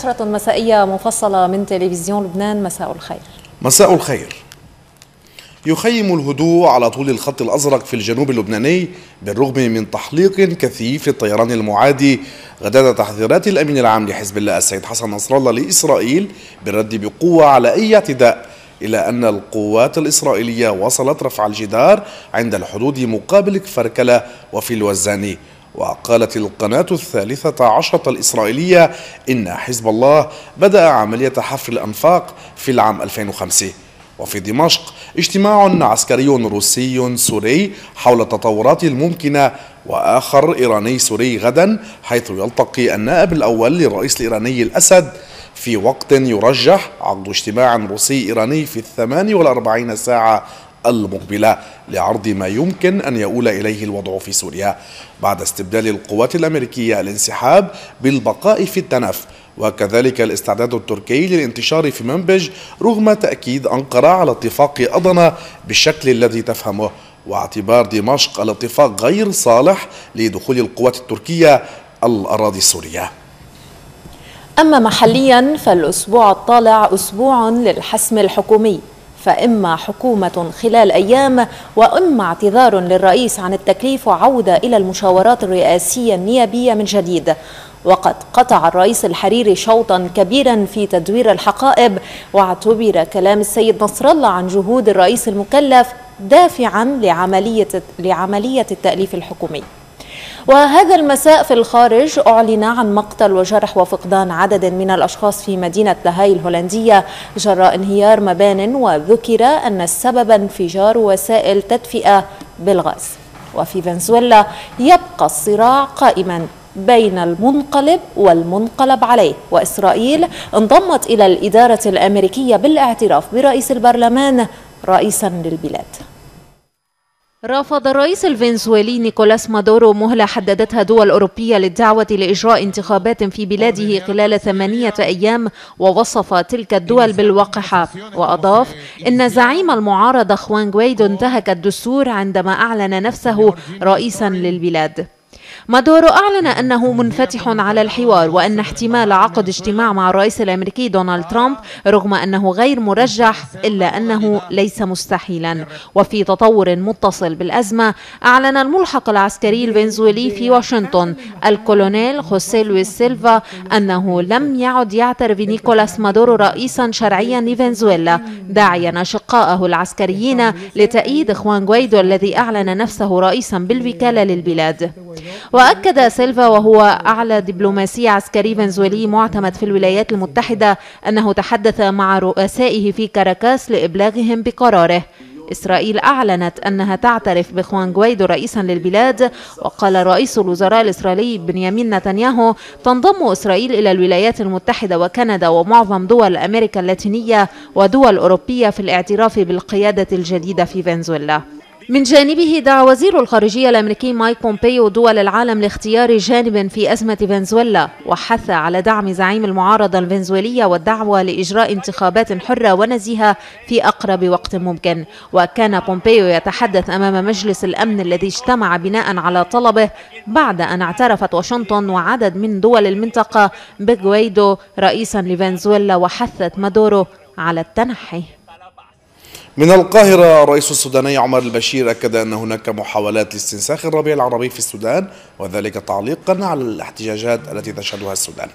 نشرة مسائية مفصلة من تلفزيون لبنان. مساء الخير. مساء الخير. يخيم الهدوء على طول الخط الأزرق في الجنوب اللبناني بالرغم من تحليق كثيف للطيران المعادي غداة تحذيرات الأمين العام لحزب الله السيد حسن نصر الله لإسرائيل بالرد بقوة على أي اعتداء، إلى أن القوات الإسرائيلية وصلت رفع الجدار عند الحدود مقابل كفركلة وفي الوزاني. وقالت القناة 13 الإسرائيلية إن حزب الله بدأ عملية حفر الأنفاق في العام 2005. وفي دمشق اجتماع عسكري روسي سوري حول التطورات الممكنة وآخر إيراني سوري غدا، حيث يلتقي النائب الأول للرئيس الإيراني الأسد في وقت يرجح عقد اجتماع روسي إيراني في 48 ساعة المقبلة لعرض ما يمكن أن يؤول إليه الوضع في سوريا بعد استبدال القوات الأمريكية الانسحاب بالبقاء في التنف، وكذلك الاستعداد التركي للانتشار في منبج رغم تأكيد أنقرة على اتفاق أضنا بالشكل الذي تفهمه، واعتبار دمشق الاتفاق غير صالح لدخول القوات التركية الأراضي السورية. أما محليا فالأسبوع الطالع أسبوع للحسم الحكومي، فإما حكومة خلال أيام وإما اعتذار للرئيس عن التكليف وعودة إلى المشاورات الرئاسية النيابية من جديد. وقد قطع الرئيس الحريري شوطا كبيرا في تدوير الحقائب، واعتبر كلام السيد نصر الله عن جهود الرئيس المكلف دافعا لعملية التأليف الحكومي. وهذا المساء في الخارج أعلن عن مقتل وجرح وفقدان عدد من الأشخاص في مدينة لاهاي الهولندية جراء انهيار مبان، وذكر أن السبب انفجار وسائل تدفئة بالغاز. وفي فنزويلا يبقى الصراع قائما بين المنقلب والمنقلب عليه، وإسرائيل انضمت إلى الإدارة الأمريكية بالاعتراف برئيس البرلمان رئيسا للبلاد. رافض الرئيس الفنزويلي نيكولاس مادورو مهلة حددتها دول أوروبية للدعوة لإجراء انتخابات في بلاده خلال 8 أيام، ووصف تلك الدول بالوقحة. وأضاف إن زعيم المعارضة خوان غويدو انتهك الدستور عندما أعلن نفسه رئيسا للبلاد. مادورو أعلن أنه منفتح على الحوار وأن احتمال عقد اجتماع مع الرئيس الأمريكي دونالد ترامب رغم أنه غير مرجح إلا أنه ليس مستحيلا. وفي تطور متصل بالأزمة أعلن الملحق العسكري الفنزويلي في واشنطن الكولونيل خوسيه لويس سيلفا أنه لم يعد يعترف نيكولاس مادورو رئيسا شرعيا لفنزويلا، داعيا أشقائه العسكريين لتأييد خوان غويدو الذي أعلن نفسه رئيسا بالوكالة للبلاد. وأكد سيلفا وهو أعلى دبلوماسي عسكري فنزويلي معتمد في الولايات المتحدة أنه تحدث مع رؤسائه في كاراكاس لإبلاغهم بقراره. إسرائيل أعلنت أنها تعترف بخوان غويدو رئيسا للبلاد، وقال رئيس الوزراء الإسرائيلي بنيامين نتنياهو تنضم إسرائيل إلى الولايات المتحدة وكندا ومعظم دول أمريكا اللاتينية ودول أوروبية في الاعتراف بالقيادة الجديدة في فنزويلا. من جانبه دعا وزير الخارجية الأمريكي مايك بومبيو دول العالم لاختيار جانب في أزمة فنزويلا، وحث على دعم زعيم المعارضة الفنزويلية والدعوة لإجراء انتخابات حرة ونزيهة في أقرب وقت ممكن. وكان بومبيو يتحدث أمام مجلس الأمن الذي اجتمع بناء على طلبه بعد أن اعترفت واشنطن وعدد من دول المنطقة بغويدو رئيسا لفنزويلا، وحثت مادورو على التنحي. من القاهرة الرئيس السوداني عمر البشير أكد أن هناك محاولات لاستنساخ الربيع العربي في السودان، وذلك تعليقا على الاحتجاجات التي تشهدها السودان.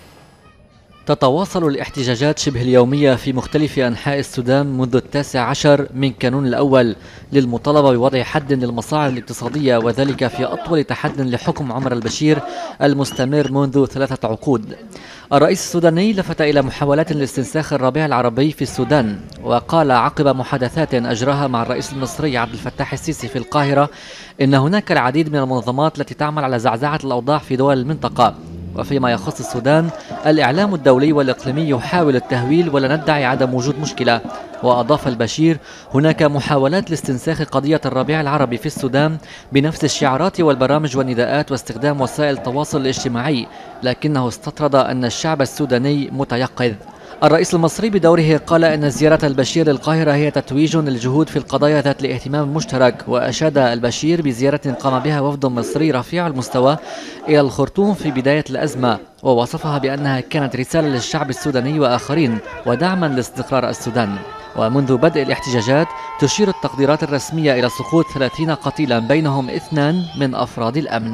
تتواصل الاحتجاجات شبه اليومية في مختلف أنحاء السودان منذ 19 من كانون الأول للمطالبة بوضع حد للمصاعب الاقتصادية، وذلك في أطول تحد لحكم عمر البشير المستمر منذ 3 عقود. الرئيس السوداني لفت إلى محاولات لاستنساخ الربيع العربي في السودان، وقال عقب محادثات أجراها مع الرئيس المصري عبد الفتاح السيسي في القاهرة إن هناك العديد من المنظمات التي تعمل على زعزعة الأوضاع في دول المنطقة. وفيما يخص السودان، الإعلام الدولي والإقليمي يحاول التهويل ولا ندعي عدم وجود مشكلة. وأضاف البشير هناك محاولات لاستنساخ قضية الربيع العربي في السودان بنفس الشعارات والبرامج والنداءات واستخدام وسائل التواصل الاجتماعي، لكنه استطرد أن الشعب السوداني متيقظ. الرئيس المصري بدوره قال أن زيارة البشير للقاهرة هي تتويج للجهود في القضايا ذات الاهتمام المشترك، وأشاد البشير بزيارة قام بها وفد مصري رفيع المستوى إلى الخرطوم في بداية الأزمة، ووصفها بأنها كانت رسالة للشعب السوداني وآخرين ودعما لاستقرار السودان. ومنذ بدء الاحتجاجات تشير التقديرات الرسمية إلى سقوط 30 قتيلا بينهم 2 من أفراد الأمن.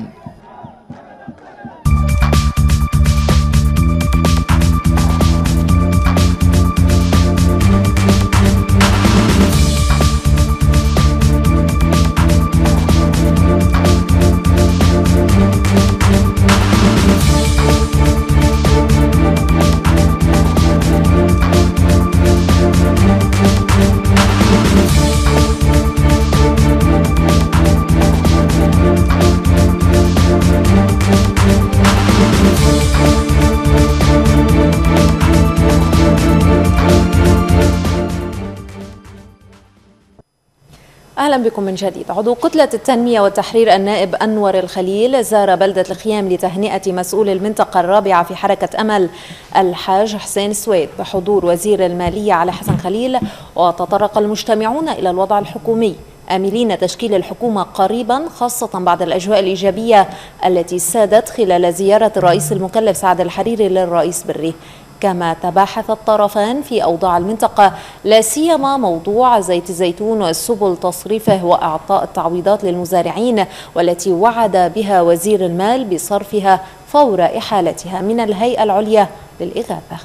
أهلا بكم من جديد. عضو كتلة التنمية والتحرير النائب أنور الخليل زار بلدة الخيام لتهنئة مسؤول المنطقة الرابعة في حركة أمل الحاج حسين سويد بحضور وزير المالية علي حسن خليل، وتطرق المجتمعون إلى الوضع الحكومي آملين تشكيل الحكومة قريبا، خاصة بعد الأجواء الإيجابية التي سادت خلال زيارة الرئيس المكلف سعد الحريري للرئيس بري. كما تباحث الطرفان في أوضاع المنطقة، لا سيما موضوع زيت الزيتون وسبل تصريفه وإعطاء التعويضات للمزارعين، والتي وعد بها وزير المال بصرفها فور إحالتها من الهيئة العليا للإغاثة.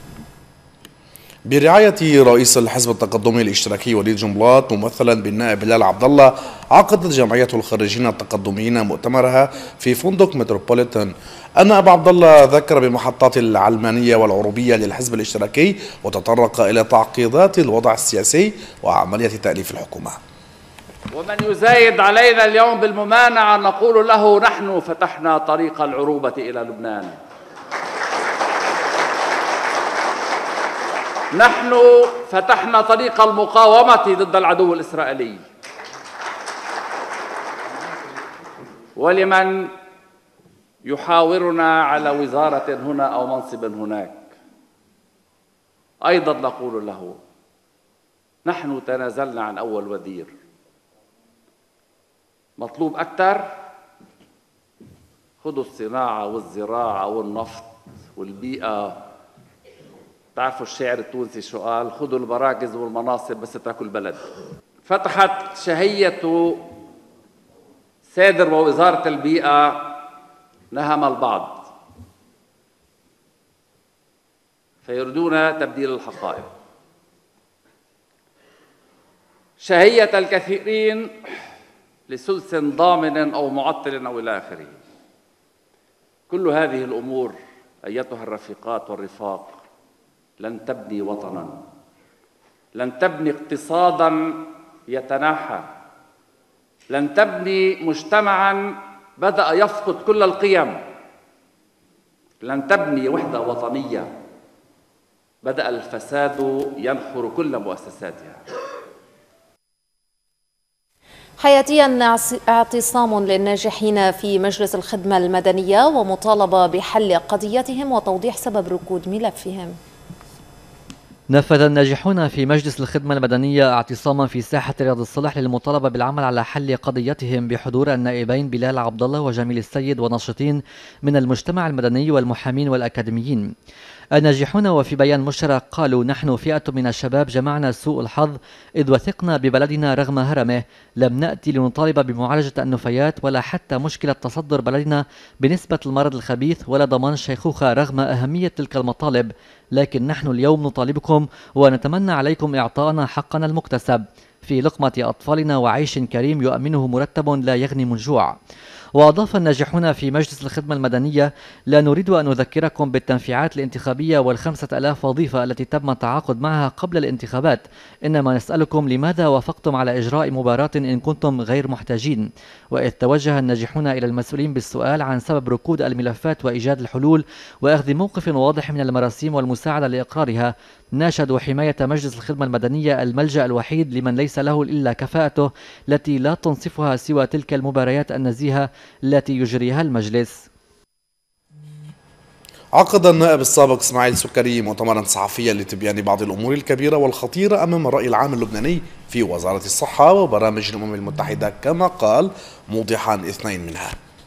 برعاية رئيس الحزب التقدمي الاشتراكي وليد جنبلاط ممثلا بالنائب بلال عبد الله، عقدت جمعية الخريجين التقدميين مؤتمرها في فندق متروبوليتان. النائب عبد الله ذكر بمحطات العلمانية والعروبية للحزب الاشتراكي، وتطرق إلى تعقيدات الوضع السياسي وعملية تأليف الحكومة. ومن يزايد علينا اليوم بالممانعة نقول له نحن فتحنا طريق العروبة إلى لبنان، نحن فتحنا طريق المقاومة ضد العدو الإسرائيلي. ولمن يحاورنا على وزارة هنا أو منصب هناك أيضا نقول له نحن تنازلنا عن أول وزير، مطلوب أكثر، خذوا الصناعة والزراعة والنفط والبيئة. تعرفوا الشاعر التونسي شو قال؟ خذوا المراكز والمناصب بس تاكل البلد. فتحت شهية سادر ووزارة البيئة نهم البعض فيريدون تبديل الحقائق. شهية الكثيرين لثلث ضامن أو معطل أو إلى آخره. كل هذه الأمور أيتها الرفيقات والرفاق لن تبني وطنا، لن تبني اقتصادا يتناحى، لن تبني مجتمعا بدأ يفقد كل القيم، لن تبني وحدة وطنية بدأ الفساد ينخر كل مؤسساتها. حياتيا اعتصام للناجحين في مجلس الخدمة المدنية ومطالبة بحل قضيتهم وتوضيح سبب ركود ملفهم. نفذ الناجحون في مجلس الخدمة المدنية اعتصاما في ساحة رياض الصلح للمطالبة بالعمل على حل قضيتهم بحضور النائبين بلال عبد الله وجميل السيد وناشطين من المجتمع المدني والمحامين والأكاديميين. الناجحون وفي بيان مشترك قالوا: نحن فئة من الشباب جمعنا سوء الحظ إذ وثقنا ببلدنا رغم هرمه، لم نأتي لنطالب بمعالجة النفايات ولا حتى مشكلة تصدر بلدنا بنسبة المرض الخبيث ولا ضمان الشيخوخة رغم أهمية تلك المطالب، لكن نحن اليوم نطالبكم ونتمنى عليكم إعطاءنا حقنا المكتسب في لقمة أطفالنا وعيش كريم يؤمنه مرتب لا يغني من جوع. وأضاف الناجحون في مجلس الخدمة المدنية: لا نريد أن نذكركم بالتنفيعات الانتخابية وال5,000 وظيفة التي تم التعاقد معها قبل الانتخابات، إنما نسألكم لماذا وافقتم على إجراء مباراة إن كنتم غير محتاجين. وإذ توجه الناجحون إلى المسؤولين بالسؤال عن سبب ركود الملفات وإيجاد الحلول وأخذ موقف واضح من المراسيم والمساعدة لإقرارها، ناشدوا حماية مجلس الخدمة المدنية الملجأ الوحيد لمن ليس له إلا كفاءته التي لا تنصفها سوى تلك المباريات النزيهة التي يجريها المجلس. عقد النائب السابق اسماعيل سكري مؤتمرا صحفيا لتبيان بعض الأمور الكبيرة والخطيرة أمام الرأي العام اللبناني في وزارة الصحة وبرامج الأمم المتحدة، كما قال موضحا اثنين منها: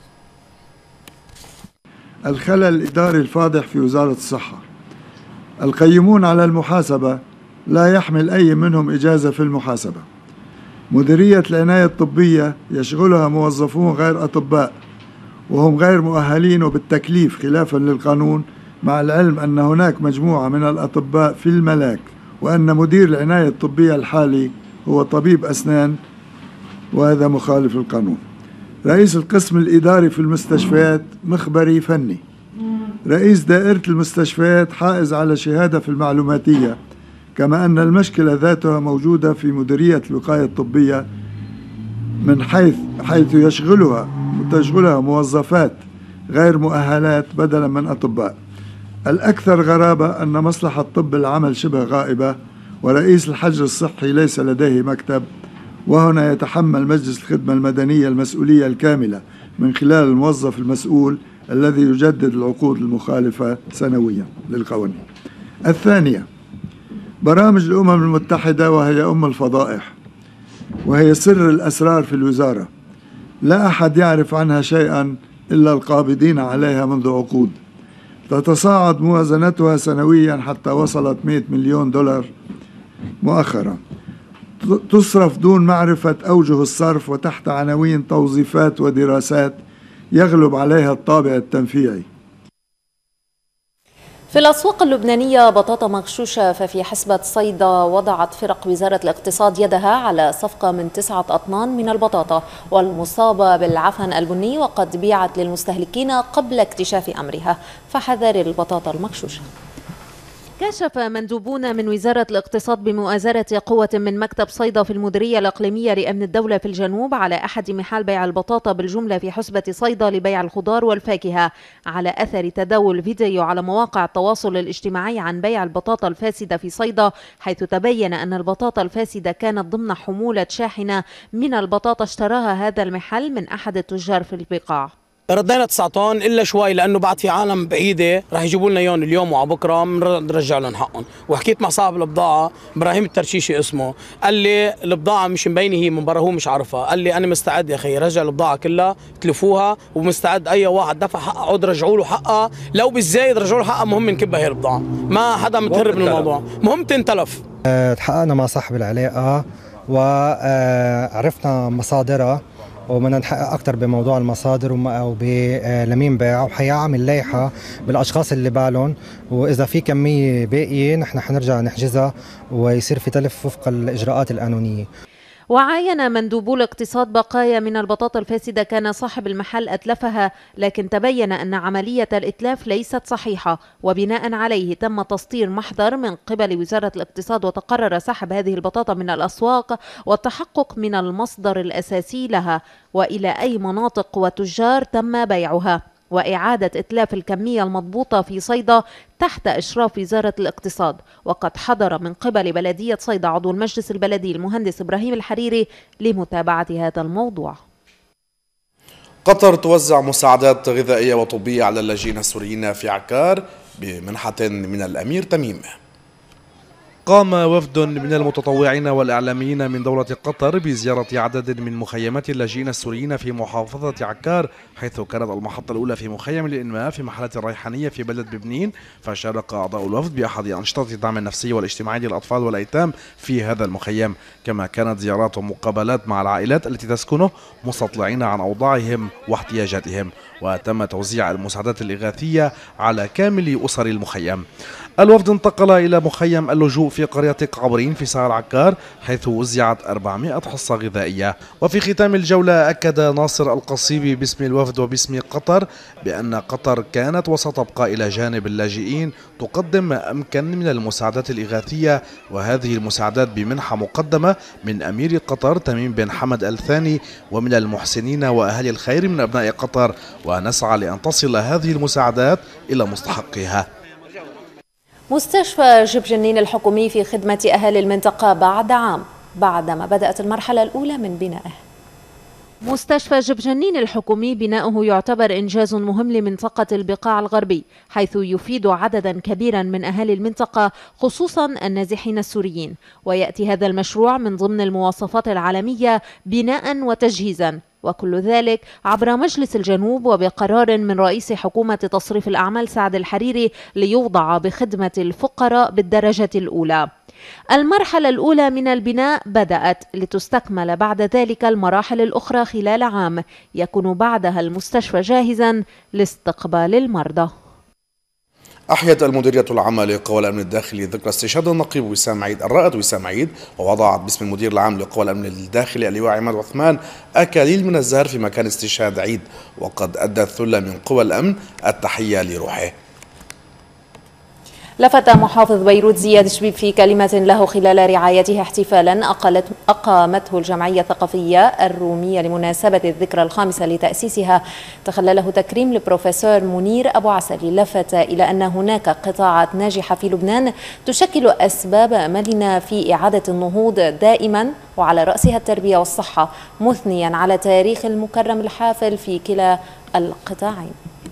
الخلل الإداري الفاضح في وزارة الصحة. القيمون على المحاسبة لا يحمل أي منهم إجازة في المحاسبة. مديرية العناية الطبية يشغلها موظفون غير أطباء وهم غير مؤهلين وبالتكليف خلافا للقانون، مع العلم أن هناك مجموعة من الأطباء في الملاك، وأن مدير العناية الطبية الحالي هو طبيب أسنان، وهذا مخالف للقانون. رئيس القسم الإداري في المستشفيات مخبري فني. رئيس دائرة المستشفيات حائز على شهادة في المعلوماتية، كما أن المشكلة ذاتها موجودة في مديرية الوقاية الطبية من حيث تشغلها موظفات غير مؤهلات بدلا من أطباء. الأكثر غرابة أن مصلحة طب العمل شبه غائبة، ورئيس الحجر الصحي ليس لديه مكتب، وهنا يتحمل مجلس الخدمة المدنية المسؤولية الكاملة من خلال الموظف المسؤول الذي يجدد العقود المخالفة سنويا للقوانين. الثانية، برامج الأمم المتحدة وهي أم الفضائح، وهي سر الأسرار في الوزارة، لا أحد يعرف عنها شيئا إلا القابضين عليها منذ عقود. تتصاعد موازنتها سنويا حتى وصلت 100 مليون دولار مؤخرا، تصرف دون معرفة أوجه الصرف وتحت عناوين توظيفات ودراسات يغلب عليها الطابع التنفيذي. في الأسواق اللبنانية بطاطا مغشوشة، ففي حسبة صيدا وضعت فرق وزارة الاقتصاد يدها على صفقة من 9 أطنان من البطاطا والمصابة بالعفن البني، وقد بيعت للمستهلكين قبل اكتشاف أمرها، فحذر البطاطا المغشوشة. كشف مندوبون من وزارة الاقتصاد بمؤازرة قوة من مكتب صيدا في المديرية الإقليمية لأمن الدولة في الجنوب على أحد محال بيع البطاطا بالجملة في حسبة صيدا لبيع الخضار والفاكهة، على أثر تداول فيديو على مواقع التواصل الاجتماعي عن بيع البطاطا الفاسدة في صيدا، حيث تبين أن البطاطا الفاسدة كانت ضمن حمولة شاحنة من البطاطا اشتراها هذا المحل من أحد التجار في البقاع. ردينا 9 طن الا شوي، لانه بعد في عالم بعيده رح يجيبوا لنا اياهم اليوم وعبكره بنرجع لهم حقهم. وحكيت مع صاحب البضاعه ابراهيم الترشيشي اسمه، قال لي البضاعه مش مبينه، هي من برا هو مش عارفها. قال لي انا مستعد يا اخي رجع البضاعه كلها تلفوها، ومستعد اي واحد دفع حقها عود رجعوا له حقها، لو بالزايد رجعوا له حقها، مهم نكبها هي البضاعه، ما حدا متهرب من الموضوع، مهم تنتلف. تحققنا مع صاحب العلاقه وعرفنا مصادرها، وبدنا نحقق أكثر بموضوع المصادر ولمين باع، وحيعمل لائحة بالأشخاص اللي باعلن، وإذا في كمية باقية نحن حنرجع نحجزها ويصير في تلف وفق الإجراءات القانونية. وعاين مندوبو الاقتصاد بقايا من البطاطا الفاسدة كان صاحب المحل أتلفها، لكن تبين أن عملية الإتلاف ليست صحيحة، وبناء عليه تم تسطير محضر من قبل وزارة الاقتصاد، وتقرر سحب هذه البطاطا من الأسواق والتحقق من المصدر الأساسي لها وإلى أي مناطق وتجار تم بيعها، وإعادة إتلاف الكمية المضبوطة في صيدا تحت إشراف وزارة الاقتصاد. وقد حضر من قبل بلدية صيدا عضو المجلس البلدي المهندس إبراهيم الحريري لمتابعة هذا الموضوع. قطر توزع مساعدات غذائية وطبية على اللاجئين السوريين في عكار بمنحة من الأمير تميم. قام وفد من المتطوعين والإعلاميين من دولة قطر بزيارة عدد من مخيمات اللاجئين السوريين في محافظة عكار، حيث كانت المحطة الأولى في مخيم الإنماء في محلة الريحانية في بلد ببنين. فشارك أعضاء الوفد بأحد أنشطة الدعم النفسي والاجتماعي للأطفال والأيتام في هذا المخيم، كما كانت زيارات ومقابلات مع العائلات التي تسكنه مستطلعين عن أوضاعهم واحتياجاتهم، وتم توزيع المساعدات الإغاثية على كامل أسر المخيم. الوفد انتقل إلى مخيم اللجوء في قرية قبرين في ساحل عكار، حيث وزعت 400 حصة غذائية. وفي ختام الجولة أكد ناصر القصيبي باسم الوفد وباسم قطر بأن قطر كانت وستبقى إلى جانب اللاجئين تقدم ما أمكن من المساعدات الإغاثية، وهذه المساعدات بمنحة مقدمة من أمير قطر تميم بن حمد الثاني ومن المحسنين وأهل الخير من أبناء قطر، ونسعى لأن تصل هذه المساعدات إلى مستحقها. مستشفى جيب جنين الحكومي في خدمة أهالي المنطقة بعد عام بعدما بدأت المرحلة الأولى من بنائه. مستشفى جبجنين الحكومي بناؤه يعتبر إنجاز مهم لمنطقة البقاع الغربي، حيث يفيد عددا كبيرا من أهالي المنطقة خصوصا النازحين السوريين، ويأتي هذا المشروع من ضمن المواصفات العالمية بناء وتجهيزا، وكل ذلك عبر مجلس الجنوب وبقرار من رئيس حكومة تصريف الأعمال سعد الحريري ليوضع بخدمة الفقراء بالدرجة الأولى. المرحلة الأولى من البناء بدأت لتستكمل بعد ذلك المراحل الأخرى خلال عام يكون بعدها المستشفى جاهزا لاستقبال المرضى. أحيت المديرية العامة لقوى الأمن الداخلي ذكرى استشهاد النقيب وسام عيد الرائد وسام عيد، ووضعت باسم المدير العام لقوى الأمن الداخلي اللواء عماد عثمان أكاليل من الزهر في مكان استشهاد عيد، وقد أدى الثلة من قوى الأمن التحية لروحه. لفت محافظ بيروت زياد شبيب في كلمة له خلال رعايته احتفالا أقامته الجمعية الثقافية الرومية لمناسبة الذكرى الخامسة لتأسيسها تخلله تكريم البروفيسور منير أبو عسلي. لفت إلى أن هناك قطاعات ناجحة في لبنان تشكل أسباب أملنا في إعادة النهوض دائما، وعلى رأسها التربية والصحة، مثنيا على تاريخ المكرم الحافل في كلا القطاعين.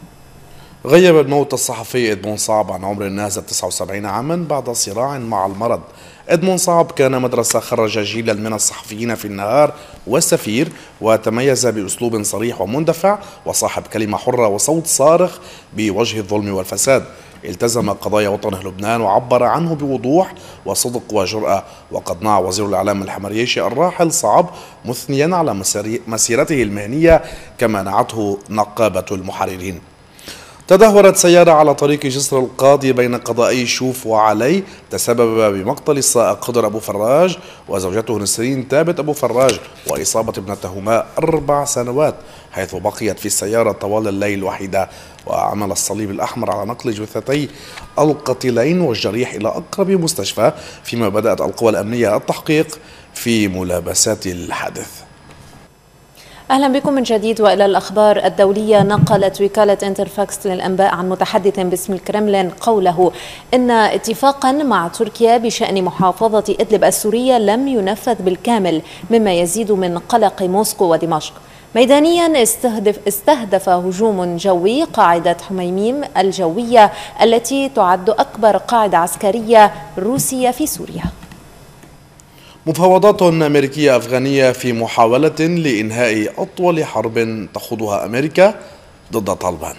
غيب الموت الصحفي إدمون صعب عن عمر ناهز 79 عاما بعد صراع مع المرض. إدمون صعب كان مدرسة خرج جيلا من الصحفيين في النهار والسفير، وتميز بأسلوب صريح ومندفع وصاحب كلمة حرة وصوت صارخ بوجه الظلم والفساد. التزم قضايا وطنه لبنان وعبر عنه بوضوح وصدق وجرأة، وقد نعى وزير الإعلام الحمريشي الراحل صعب مثنيا على مسيرته المهنية كما نعته نقابة المحررين. تدهورت سيارة على طريق جسر القاضي بين قضائي شوف وعلي تسبب بمقتل السائق خضر أبو فراج وزوجته نسرين ثابت أبو فراج وإصابة ابنتهما 4 سنوات، حيث بقيت في السيارة طوال الليل وحيدة. وعمل الصليب الأحمر على نقل جثتي القتيلين والجريح إلى أقرب مستشفى، فيما بدأت القوى الأمنية التحقيق في ملابسات الحادث. أهلا بكم من جديد وإلى الأخبار الدولية. نقلت وكالة انترفاكس للأنباء عن متحدث باسم الكرملين قوله إن اتفاقا مع تركيا بشأن محافظة إدلب السورية لم ينفذ بالكامل، مما يزيد من قلق موسكو ودمشق. ميدانيا استهدف هجوم جوي قاعدة حميميم الجوية التي تعد أكبر قاعدة عسكرية روسية في سوريا. مفاوضات أمريكية أفغانية في محاولة لإنهاء أطول حرب تخوضها أمريكا ضد طالبان.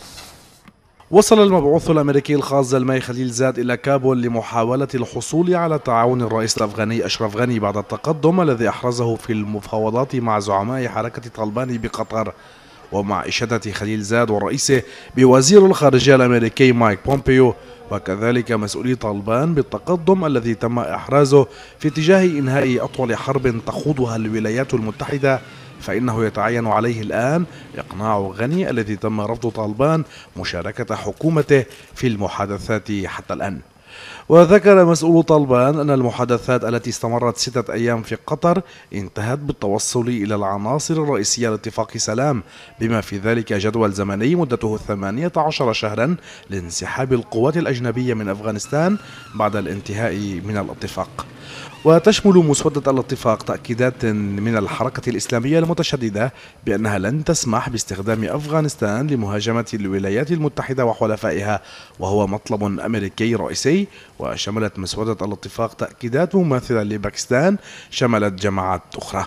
وصل المبعوث الأمريكي الخاص زلماي خليل زاد إلى كابول لمحاولة الحصول على تعاون الرئيس الأفغاني أشرف غني بعد التقدم الذي أحرزه في المفاوضات مع زعماء حركة طالبان بقطر، ومع إشادة خليل زاد ورئيسه بوزير الخارجية الأمريكي مايك بومبيو وكذلك مسؤولي طالبان بالتقدم الذي تم إحرازه في اتجاه إنهاء أطول حرب تخوضها الولايات المتحدة، فإنه يتعين عليه الآن إقناع غني الذي تم رفض طالبان مشاركة حكومته في المحادثات حتى الآن. وذكر مسؤول طالبان أن المحادثات التي استمرت 6 أيام في قطر انتهت بالتوصل إلى العناصر الرئيسية لاتفاق سلام، بما في ذلك جدول زمني مدته 18 شهرا لانسحاب القوات الأجنبية من أفغانستان بعد الانتهاء من الاتفاق. وتشمل مسودة الاتفاق تأكيدات من الحركة الإسلامية المتشددة بأنها لن تسمح باستخدام أفغانستان لمهاجمة الولايات المتحدة وحلفائها، وهو مطلب أمريكي رئيسي. وشملت مسودة الاتفاق تأكيدات مماثلة لباكستان شملت جماعات أخرى.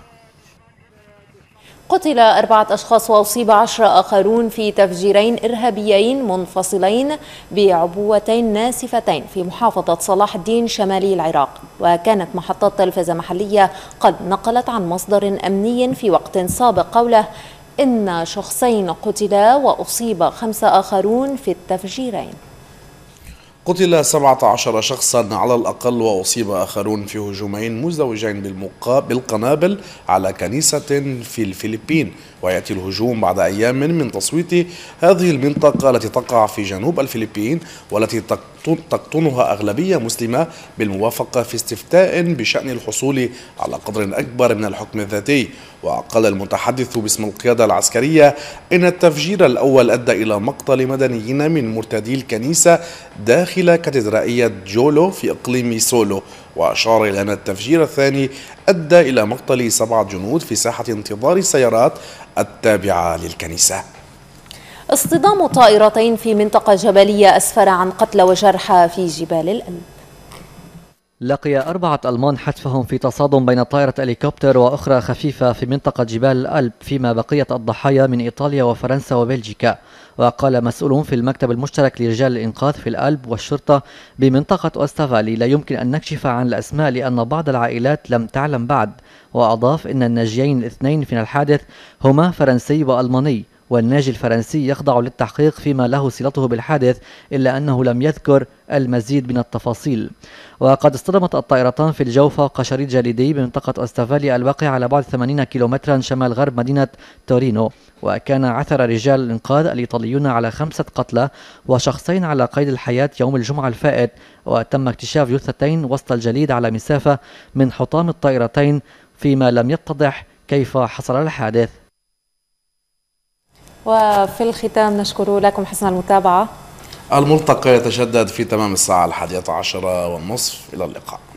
قتل 4 أشخاص وأصيب 10 آخرون في تفجيرين إرهابيين منفصلين بعبوتين ناسفتين في محافظة صلاح الدين شمالي العراق. وكانت محطات تلفزة محلية قد نقلت عن مصدر أمني في وقت سابق قوله إن شخصين قتلا وأصيب 5 آخرون في التفجيرين. قتل 17 شخصا على الأقل وأصيب آخرون في هجومين مزدوجين بالقنابل على كنيسة في الفلبين، ويأتي الهجوم بعد أيام من تصويت هذه المنطقة التي تقع في جنوب الفلبين والتي تقطنها أغلبية مسلمة بالموافقة في استفتاء بشأن الحصول على قدر أكبر من الحكم الذاتي. وقال المتحدث باسم القيادة العسكرية إن التفجير الأول أدى إلى مقتل مدنيين من مرتدي الكنيسة داخل كاتدرائية جولو في إقليم سولو، وأشار إلى أن التفجير الثاني أدى إلى مقتل 7 جنود في ساحة انتظار السيارات التابعة للكنيسة. اصطدام طائرتين في منطقة جبلية أسفر عن قتلى وجرحى في جبال الألب. لقي 4 ألمان حتفهم في تصادم بين طائرة هليكوبتر وأخرى خفيفة في منطقة جبال الألب، فيما بقية الضحايا من إيطاليا وفرنسا وبلجيكا. وقال مسؤول في المكتب المشترك لرجال الإنقاذ في الألب والشرطة بمنطقة أوستافالي لا يمكن أن نكشف عن الأسماء لأن بعض العائلات لم تعلم بعد. وأضاف إن الناجيين الاثنين من الحادث هما فرنسي وألماني، والناجي الفرنسي يخضع للتحقيق فيما له صلته بالحادث، إلا أنه لم يذكر المزيد من التفاصيل. وقد اصطدمت الطائرتان في الجو فوق شريط جليدي بمنطقة أوستافالي الواقع على بعد 80 كيلومترا شمال غرب مدينة تورينو. وكان عثر رجال الإنقاذ الإيطاليون على 5 قتلى وشخصين على قيد الحياة يوم الجمعة الفائت، وتم اكتشاف جثتين وسط الجليد على مسافة من حطام الطائرتين، فيما لم يتضح كيف حصل الحادث. وفي الختام نشكر لكم حسن المتابعة. الملتقى يتجدد في تمام الساعة 11:30. إلى اللقاء.